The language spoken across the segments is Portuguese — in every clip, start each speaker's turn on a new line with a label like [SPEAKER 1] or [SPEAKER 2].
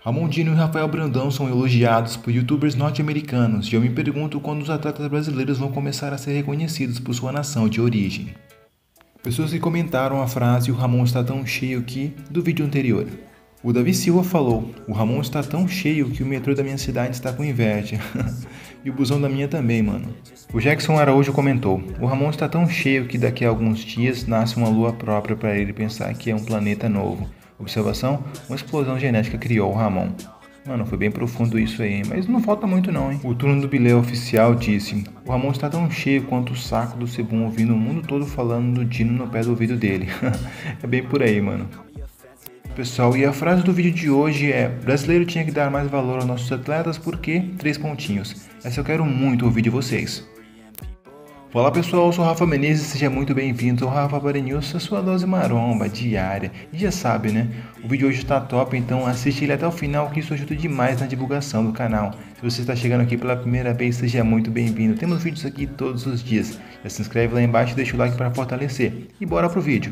[SPEAKER 1] Ramon Dino e Rafael Brandão são elogiados por youtubers norte-americanos e eu me pergunto quando os atletas brasileiros vão começar a ser reconhecidos por sua nação de origem. Pessoas que comentaram a frase "o Ramon está tão cheio que" do vídeo anterior. O Davi Silva falou: "O Ramon está tão cheio que o metrô da minha cidade está com inveja." E o busão da minha também, mano. O Jackson Araújo comentou: "O Ramon está tão cheio que daqui a alguns dias nasce uma lua própria para ele pensar que é um planeta novo. Observação: uma explosão genética criou o Ramon." Mano, foi bem profundo isso aí, mas não falta muito não, hein? O turno do Bilé oficial disse: "O Ramon está tão cheio quanto o saco do Cebum ouvindo o mundo todo falando do Dino no pé do ouvido dele." É bem por aí, mano. Pessoal, e a frase do vídeo de hoje é: "Brasileiro tinha que dar mais valor aos nossos atletas porque 3 pontinhos." Essa eu quero muito ouvir de vocês. Olá pessoal, eu sou o Rafa Menezes, seja muito bem-vindo ao Rafa Body News, a sua dose maromba diária. E já sabe, né? O vídeo hoje está top, então assiste ele até o final que isso ajuda demais na divulgação do canal. Se você está chegando aqui pela primeira vez, seja muito bem-vindo. Temos vídeos aqui todos os dias. Já se inscreve lá embaixo e deixa o like para fortalecer. E bora pro vídeo.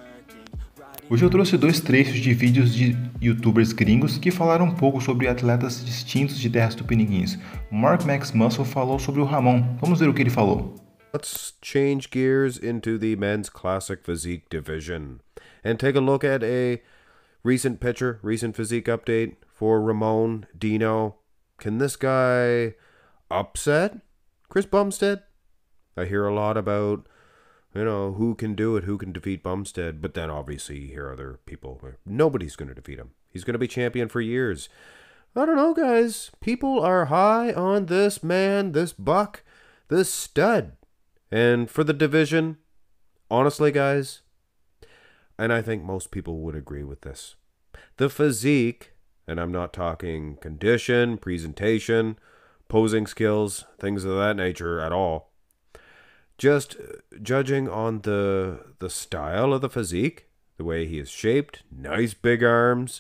[SPEAKER 1] Hoje eu trouxe 2 trechos de vídeos de youtubers gringos que falaram um pouco sobre atletas distintos de terras tupiniquins. O Mark Max Muscle falou sobre o Ramon. Vamos ver o que ele falou.
[SPEAKER 2] Let's change gears into the men's classic physique division and take a look at a recent physique update for Ramon Dino. Can this guy upset Chris Bumstead? I hear a lot about, who can do it, who can defeat Bumstead, but then obviously you hear other people. Nobody's going to defeat him. He's going to be champion for years. I don't know, guys. People are high on this man, this buck, this stud. And for the division, honestly, guys, and I think most people would agree with this, the physique, and I'm not talking condition, presentation, posing skills, things of that nature at all, just judging on the style of the physique, the way he is shaped, nice big arms,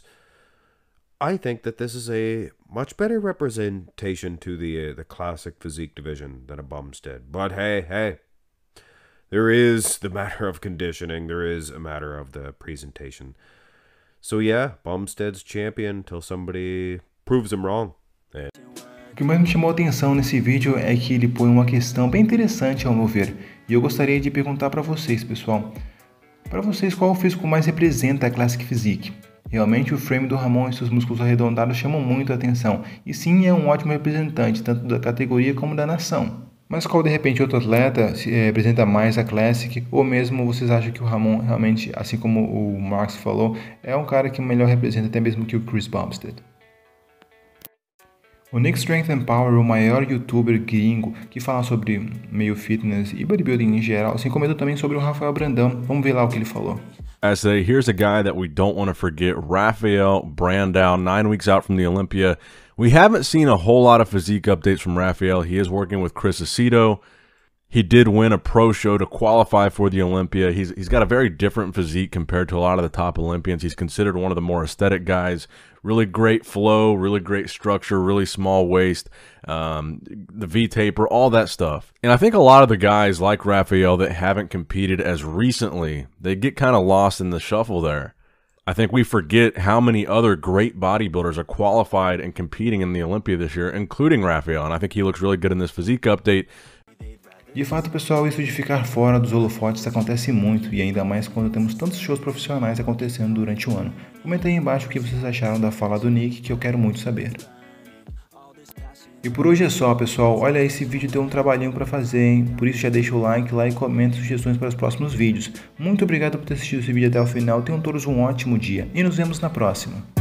[SPEAKER 2] I think that this is a much better representation to the classic physique division than a Bumstead. But hey, there is the matter of conditioning. There is a matter of the presentation. So yeah, Bumstead's champion until somebody proves him wrong.
[SPEAKER 1] O que mais me chamou a atenção nesse vídeo é que ele põe uma questão bem interessante ao meu ver. E eu gostaria de perguntar para vocês, pessoal. Para vocês, qual o físico mais representa a Classic Physique? Realmente o frame do Ramon e seus músculos arredondados chamam muito a atenção, e sim é um ótimo representante, tanto da categoria como da nação. Mas qual de repente outro atleta se representa mais a Classic, ou mesmo vocês acham que o Ramon realmente, assim como o Marx falou, é um cara que melhor representa até mesmo que o Chris Bumstead? O Nick Strength and Power, o maior youtuber gringo que fala sobre meio fitness e bodybuilding em geral, assim comentou também sobre o Rafael Brandão. Vamos ver lá o que ele falou.
[SPEAKER 3] Here's a guy that we don't want to forget, Rafael Brandão, 9 weeks out from the Olympia. We haven't seen a whole lot of physique updates from Rafael. He is working with Chris Aceto. He did win a pro show to qualify for the Olympia. He's got a very different physique compared to a lot of the top Olympians. He's considered one of the more aesthetic guys. Really great flow, really great structure, really small waist, the V-taper, all that stuff. And I think a lot of the guys like Rafael that haven't competed as recently, they get kind of lost in the shuffle there. I think we forget how many other great bodybuilders are qualified and competing in the Olympia this year, including Rafael. And I think he looks really good in this physique update.
[SPEAKER 1] De fato, pessoal, isso de ficar fora dos holofotes acontece muito, e ainda mais quando temos tantos shows profissionais acontecendo durante o ano. Comenta aí embaixo o que vocês acharam da fala do Nick, que eu quero muito saber. E por hoje é só, pessoal. Olha, esse vídeo deu um trabalhinho para fazer, hein? Por isso já deixa o like lá e comenta sugestões para os próximos vídeos. Muito obrigado por ter assistido esse vídeo até o final. Tenham todos um ótimo dia e nos vemos na próxima.